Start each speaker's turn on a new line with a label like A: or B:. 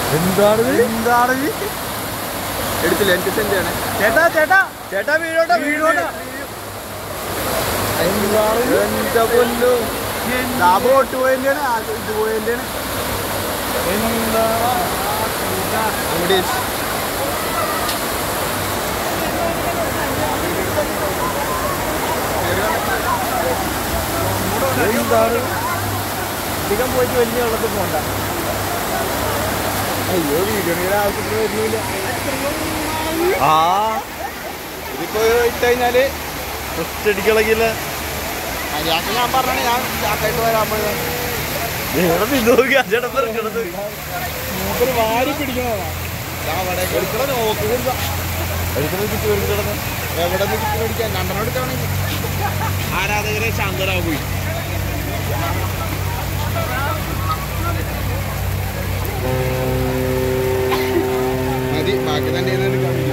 A: എന്താണ്
B: എന്താണ് എടുത്തില്ല 8 സെന്റാണ്
A: ചേട്ടാ ചേട്ടാ ചേട്ടാ വീഴോട്ടാ വീഴോട്ടാ
B: എന്റെ പൊന്നു ബോട്ട് പോയതിന്റെയാണ് ഇത് പോയതിന്റെയാണ്
A: എന്താണ് അധികം പോയിട്ട് വലിയ വെള്ളത്തിൽ പോകണ്ട.
B: അയ്യോ വീഡിയോ ആവശ്യത്തിന് വരുന്നില്ല. ഇതിപ്പോ ഇട്ടുകഴിഞ്ഞാല്
A: ഒറ്റടിക്കളകില്ല.
B: ഞാൻ പറഞ്ഞാണ് ഞാൻ ചാക്കായിട്ട് വരാൻ പോയത്.
A: വാരി പിടിക്കണതാ
B: അവിടെ നോക്കുന്നില്ല എവിടെ നിന്ന് മേടിക്കാൻ 2 എടുക്കാണെങ്കിൽ
A: ആരാധകരെ ശാന്തരാവ് പോയി.
B: മതി ബാക്കി തന്നെ